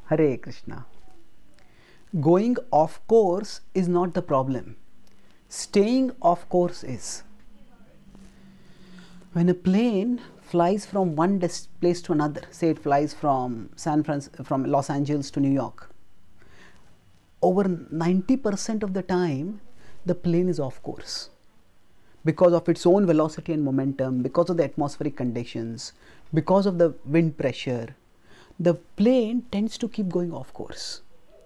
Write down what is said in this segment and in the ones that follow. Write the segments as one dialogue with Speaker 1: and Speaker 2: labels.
Speaker 1: Hare Krishna. Going off course is not the problem. Staying off course is. When a plane flies from one place to another, say it flies from from Los Angeles to New York, over 90% of the time the plane is off course because of its own velocity and momentum, because of the atmospheric conditions, because of the wind pressure. The plane tends to keep going off course.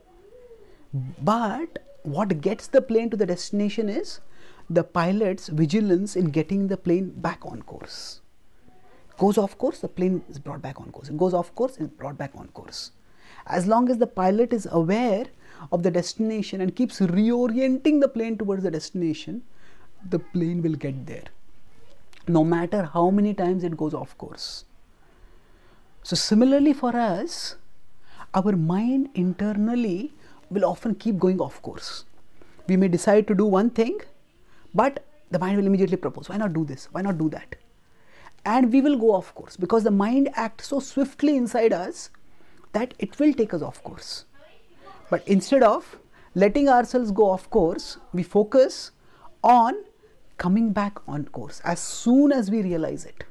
Speaker 1: But what gets the plane to the destination is the pilot's vigilance in getting the plane back on course. Goes off course, the plane is brought back on course. It goes off course, it's brought back on course. As long as the pilot is aware of the destination and keeps reorienting the plane towards the destination, the plane will get there, no matter how many times it goes off course. So similarly for us, our mind internally will often keep going off course. We may decide to do one thing, but the mind will immediately propose, why not do this, why not do that? And we will go off course because the mind acts so swiftly inside us that it will take us off course. But instead of letting ourselves go off course, we focus on coming back on course as soon as we realize it.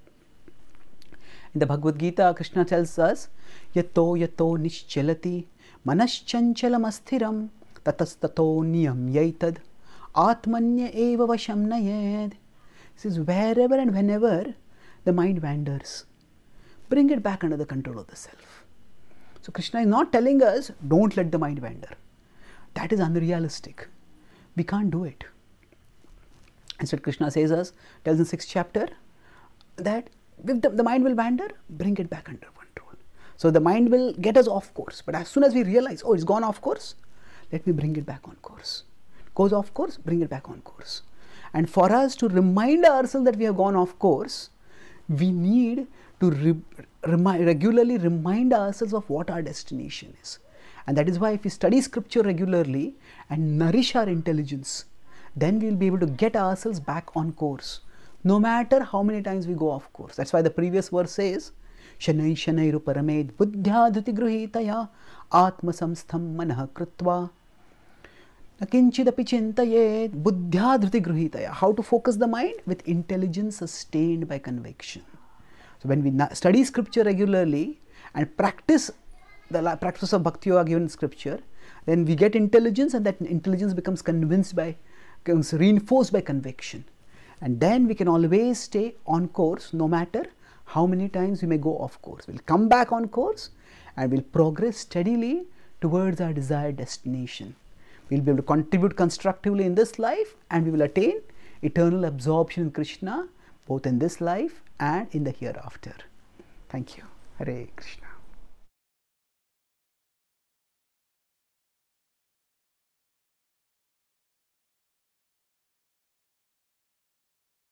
Speaker 1: In the Bhagavad Gita, Krishna tells us, Yato yato nischalati manaschancchalam asthiram tatastato niyam yaitad atmanya eva vasham nayed. This is wherever and whenever the mind wanders, bring it back under the control of the self. So Krishna is not telling us, don't let the mind wander. That is unrealistic. We can't do it. Instead, Krishna tells in 6th chapter that if the mind will wander, bring it back under control. So the mind will get us off course. But as soon as we realize, oh, it's gone off course, let me bring it back on course. Goes off course, bring it back on course. And for us to remind ourselves that we have gone off course, we need to regularly remind ourselves of what our destination is. And that is why if we study scripture regularly and nourish our intelligence, then we will be able to get ourselves back on course, no matter how many times we go off course. That's why the previous verse says, Shanai Shanairu Paramed Buddhya Dhuti Gruhitaya Atma Samstham Manah Krutva Akinchidapi Chintayet Buddhya Dhuti Gruhitaya. How to focus the mind? With intelligence sustained by conviction. So when we study scripture regularly and practice the practice of bhakti yoga given in scripture, then we get intelligence, and that intelligence becomes reinforced by conviction. And then we can always stay on course no matter how many times we may go off course. We'll come back on course and we'll progress steadily towards our desired destination. We'll be able to contribute constructively in this life, and we will attain eternal absorption in Krishna both in this life and in the hereafter. Thank you. Hare Krishna.